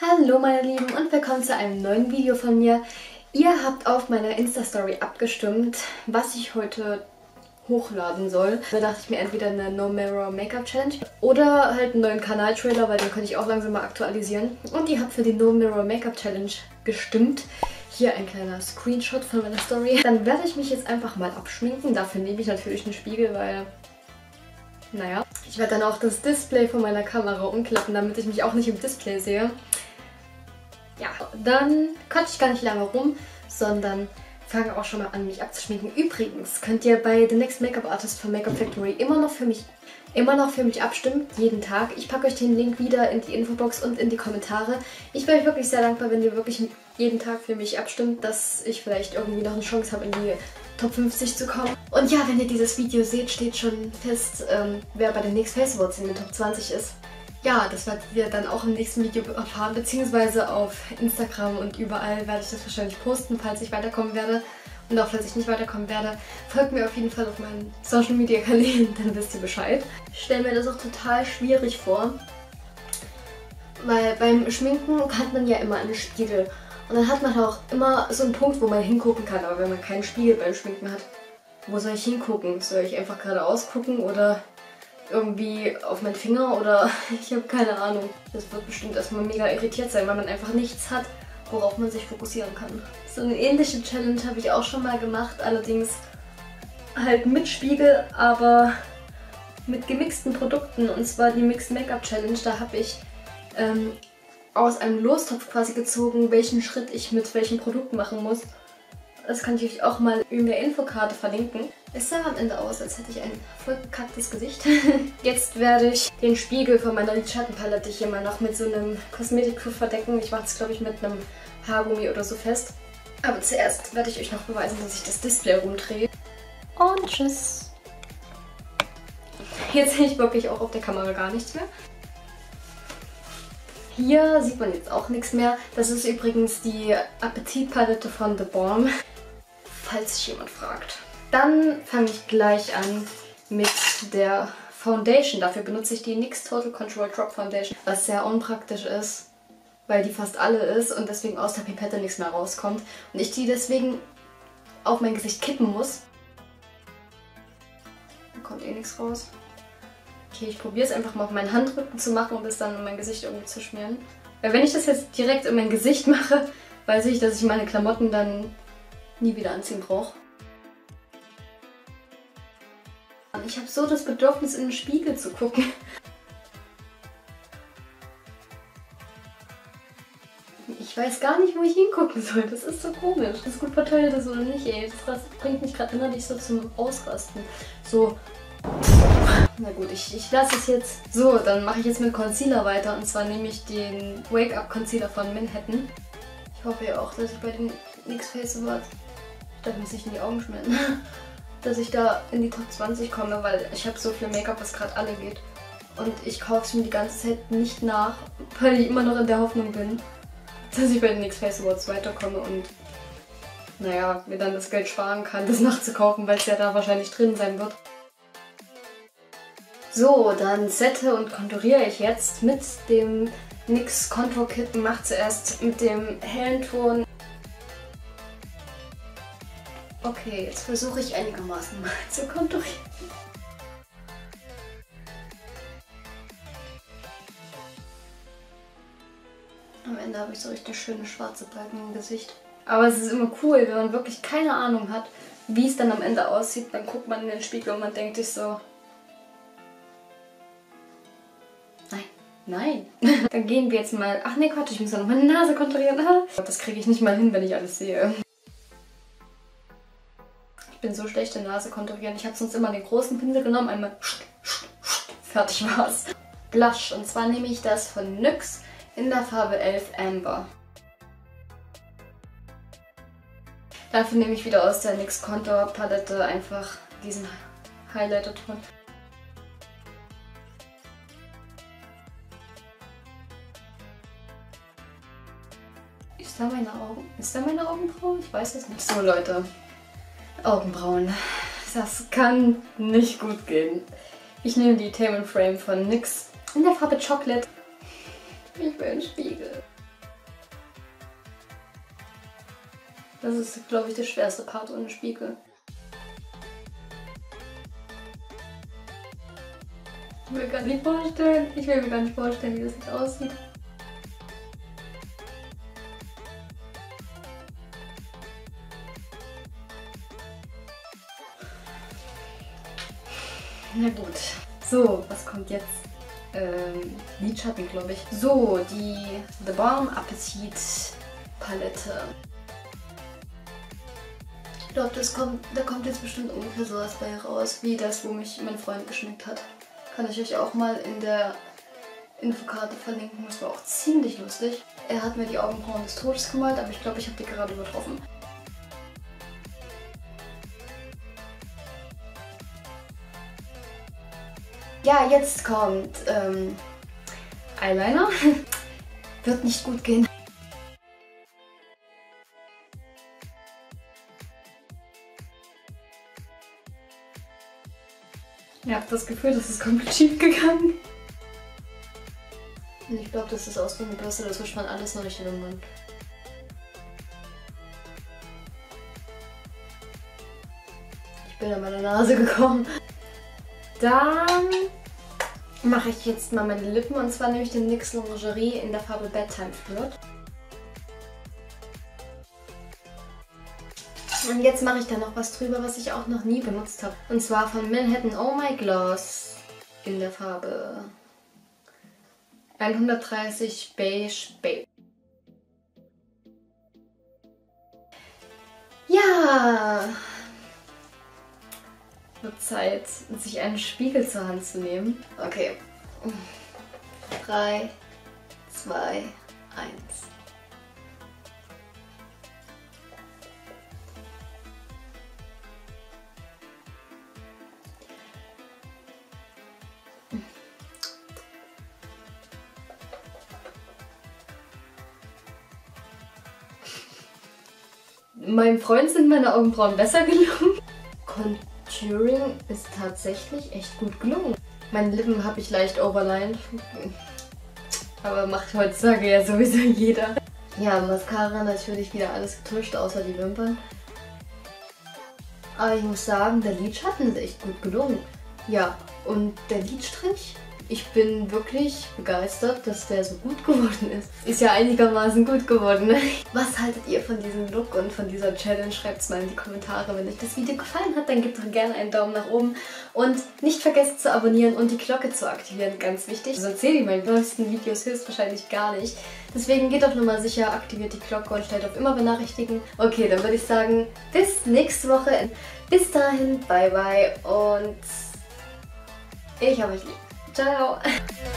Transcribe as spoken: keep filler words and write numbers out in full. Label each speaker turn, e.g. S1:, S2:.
S1: Hallo meine Lieben und willkommen zu einem neuen Video von mir. Ihr habt auf meiner Insta-Story abgestimmt, was ich heute hochladen soll. Da dachte ich mir entweder eine No Mirror Make-up Challenge oder halt einen neuen Kanaltrailer, weil den könnte ich auch langsam mal aktualisieren. Und ihr habt für die No Mirror Make-up Challenge gestimmt. Hier ein kleiner Screenshot von meiner Story. Dann werde ich mich jetzt einfach mal abschminken. Dafür nehme ich natürlich einen Spiegel, weil... Naja. Ich werde dann auch das Display von meiner Kamera umklappen, damit ich mich auch nicht im Display sehe. Ja, dann quatsche ich gar nicht lange rum, sondern fange auch schon mal an, mich abzuschminken. Übrigens könnt ihr bei The Next Makeup Artist von Makeup Factory immer noch für mich immer noch für mich abstimmen, jeden Tag. Ich packe euch den Link wieder in die Infobox und in die Kommentare. Ich wäre euch wirklich sehr dankbar, wenn ihr wirklich jeden Tag für mich abstimmt, dass ich vielleicht irgendwie noch eine Chance habe, in die Top fünfzig zu kommen. Und ja, wenn ihr dieses Video seht, steht schon fest, ähm, wer bei den Next Face Awards in den Top zwanzig ist. Ja, das werdet ihr dann auch im nächsten Video erfahren, beziehungsweise auf Instagram und überall werde ich das wahrscheinlich posten, falls ich weiterkommen werde. Und auch falls ich nicht weiterkommen werde, folgt mir auf jeden Fall auf meinen Social Media Kanälen, dann wisst ihr Bescheid. Ich stelle mir das auch total schwierig vor, weil beim Schminken hat man ja immer einen Spiegel. Und dann hat man auch immer so einen Punkt, wo man hingucken kann, aber wenn man keinen Spiegel beim Schminken hat, wo soll ich hingucken? Soll ich einfach geradeaus gucken oder irgendwie auf meinen Finger oder ich habe keine Ahnung. Das wird bestimmt erstmal mega irritiert sein, weil man einfach nichts hat, worauf man sich fokussieren kann. So eine ähnliche Challenge habe ich auch schon mal gemacht, allerdings halt mit Spiegel, aber mit gemixten Produkten, und zwar die Mixed Make-up Challenge. Da habe ich ähm, aus einem Lostopf quasi gezogen, welchen Schritt ich mit welchen Produkten machen muss. Das kann ich euch auch mal in der Infokarte verlinken. Es sah am Ende aus, als hätte ich ein voll bekacktes Gesicht. Jetzt werde ich den Spiegel von meiner Lidschattenpalette hier mal noch mit so einem Kosmetiktuch verdecken. Ich mache es, glaube ich, mit einem Haargummi oder so fest. Aber zuerst werde ich euch noch beweisen, dass ich das Display rumdrehe. Und tschüss. Jetzt sehe ich wirklich auch auf der Kamera gar nichts mehr. Hier sieht man jetzt auch nichts mehr. Das ist übrigens die Appetitpalette von The Balm, falls sich jemand fragt. Dann fange ich gleich an mit der Foundation. Dafür benutze ich die N Y X Total Control Drop Foundation, was sehr unpraktisch ist, weil die fast alle ist und deswegen aus der Pipette nichts mehr rauskommt. Und ich die deswegen auf mein Gesicht kippen muss. Da kommt eh nichts raus. Okay, ich probiere es einfach mal auf meinen Handrücken zu machen und es dann in mein Gesicht irgendwie zu schmieren. Weil wenn ich das jetzt direkt in mein Gesicht mache, weiß ich, dass ich meine Klamotten dann nie wieder anziehen brauche. Ich habe so das Bedürfnis, in den Spiegel zu gucken. Ich weiß gar nicht, wo ich hingucken soll. Das ist so komisch. Das ist gut verteilt ist oder nicht, ey. Das bringt mich gerade innerlich so zum Ausrasten. So... Na gut, ich, ich lasse es jetzt. So, dann mache ich jetzt mit Concealer weiter. Und zwar nehme ich den Wake Up Concealer von Manhattan. Ich hoffe ja auch, dass ich bei den N Y X Face Awards, da muss ich in die Augen schmieren, dass ich da in die Top zwanzig komme, weil ich habe so viel Make-up, was gerade alle geht. Und ich kaufe es mir die ganze Zeit nicht nach, weil ich immer noch in der Hoffnung bin, dass ich bei den N Y X Face Awards weiterkomme und naja, mir dann das Geld sparen kann, das nachzukaufen, weil es ja da wahrscheinlich drin sein wird. So, dann sette und konturiere ich jetzt mit dem N Y X Contour Kit. Mache zuerst mit dem hellen Ton. Okay, jetzt versuche ich einigermaßen mal zu konturieren. Am Ende habe ich so richtig schöne schwarze Balken im Gesicht. Aber es ist immer cool, wenn man wirklich keine Ahnung hat, wie es dann am Ende aussieht. Dann guckt man in den Spiegel und man denkt sich so... Nein. Dann gehen wir jetzt mal... Ach nee, Quatsch, ich muss ja noch meine Nase konturieren. Das kriege ich nicht mal hin, wenn ich alles sehe. Ich bin so schlecht in Nase konturieren. Ich habe sonst immer den großen Pinsel genommen, einmal... Fertig war's. Blush. Und zwar nehme ich das von N Y X in der Farbe elf Amber. Dafür nehme ich wieder aus der N Y X Contour Palette einfach diesen Highlighter-Ton. Ist da meine Augen? Ist da meine Augenbrauen? Ich weiß es nicht. So Leute, Augenbrauen. Das kann nicht gut gehen. Ich nehme die Tame and Frame von N Y X in der Farbe Chocolate. Ich will einen Spiegel. Das ist, glaube ich, der schwerste Part ohne Spiegel. Ich will mir gar nicht vorstellen. Ich will mir gar nicht vorstellen, wie das jetzt aussieht. Na gut. So, was kommt jetzt? Ähm, Lidschatten, glaube ich. So, die The Balm Appetit Palette. Ich glaube, das kommt, da kommt jetzt bestimmt ungefähr sowas bei raus, wie das, wo mich mein Freund geschminkt hat. Kann ich euch auch mal in der Infokarte verlinken. Das war auch ziemlich lustig. Er hat mir die Augenbrauen des Todes gemalt, aber ich glaube, ich habe die gerade übertroffen. Ja, jetzt kommt ähm, Eyeliner. Wird nicht gut gehen. Ich habe das Gefühl, das ist komplett schief gegangen. Und ich glaube, das ist aus der Bürste, das wischt man alles noch nicht in den Mund. Ich bin an meine Nase gekommen. Dann mache ich jetzt mal meine Lippen, und zwar nehme ich den N Y X Lingerie in der Farbe Bedtime Flirt. Und jetzt mache ich da noch was drüber, was ich auch noch nie benutzt habe. Und zwar von Manhattan Oh My Gloss in der Farbe hundertdreißig Beige Babe. Ja, wird Zeit, sich einen Spiegel zur Hand zu nehmen. Okay. drei, zwei, eins. Meinem Freund sind meine Augenbrauen besser gelungen. Contouring ist tatsächlich echt gut gelungen. Meine Lippen habe ich leicht overlined. Aber macht heutzutage ja sowieso jeder. Ja, Mascara natürlich wieder alles getuscht, außer die Wimpern. Aber ich muss sagen, der Lidschatten ist echt gut gelungen. Ja, und der Lidstrich? Ich bin wirklich begeistert, dass der so gut geworden ist. Ist ja einigermaßen gut geworden, ne? Was haltet ihr von diesem Look und von dieser Challenge? Schreibt es mal in die Kommentare. Wenn euch das Video gefallen hat, dann gebt doch gerne einen Daumen nach oben. Und nicht vergesst zu abonnieren und die Glocke zu aktivieren, ganz wichtig. Sonst seht ihr meine neuesten Videos höchstwahrscheinlich gar nicht. Deswegen geht auf Nummer sicher, aktiviert die Glocke und stellt auf immer benachrichtigen. Okay, dann würde ich sagen, bis nächste Woche. Bis dahin, bye bye und ich habe euch lieb. Ciao!